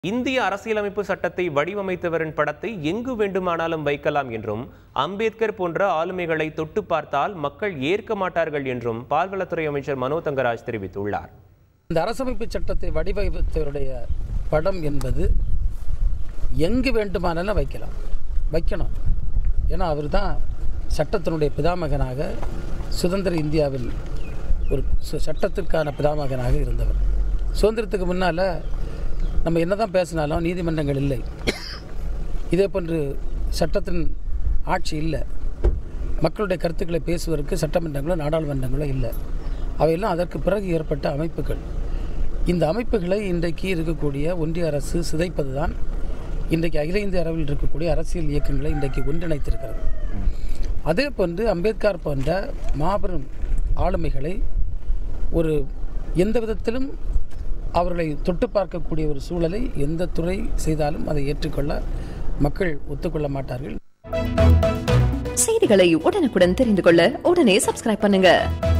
இந்திய அரசியலமைப்பு சட்டத்தை வடிவமைத்தவரின் படத்தை எங்கு வேண்டுமானாலும் வைக்கலாம் என்றும் அம்பேத்கர் போன்ற ஆளுமைகளை தொட்டு பார்த்தால் மக்கள் ஏற்க மாட்டார்கள் என்றும் பால்வளத்துறை அமைச்சர் மனோ தங்கராஜ் தெரிவித்துள்ளார். இந்த அரசமைப்பு சட்டத்தை வடிவமைத்தவருடைய படம் என்பது எங்கு வேண்டுமானாலும் வைக்கணும். ஏன்னா அவர் தான் சட்டத்தினுடைய பிதாமகனாக சுதந்திர இந்தியாவில் ஒரு சட்டத்திற்கான பிதாமகனாக இருந்தவர். சுதந்திரத்துக்கு முன்னால் நம்ம என்ன தான் பேசினாலும் நீதிமன்றங்கள் இல்லை, இதே போன்று சட்டத்தின் ஆட்சி இல்லை, மக்களுடைய கருத்துக்களை பேசுவதற்கு சட்டமன்றங்களோ நாடாளுமன்றங்களோ இல்லை. அவையெல்லாம் அதற்கு பிறகு ஏற்பட்ட அமைப்புகள். இந்த அமைப்புகளை இன்றைக்கு இருக்கக்கூடிய ஒன்றிய அரசு சிதைப்பது தான் இன்றைக்கு அகில இந்திய அளவில் இருக்கக்கூடிய அரசியல் இயக்கங்களை இன்றைக்கு ஒன்றிணைத்திருக்கிறது. அதே போன்று அம்பேத்கர் போன்ற மாபெரும் ஆளுமைகளை ஒரு எந்த விதத்திலும் அவர்களை தொட்டு பார்க்கக்கூடிய ஒரு சூழலை எந்த துறை செய்தாலும் அதை ஏற்றுக்கொள்ள மக்கள் ஒத்துக்கொள்ள மாட்டார்கள். செய்திகளை உடனுக்குடன் தெரிந்து கொள்ள உடனே சப்ஸ்கிரைப் பண்ணுங்க.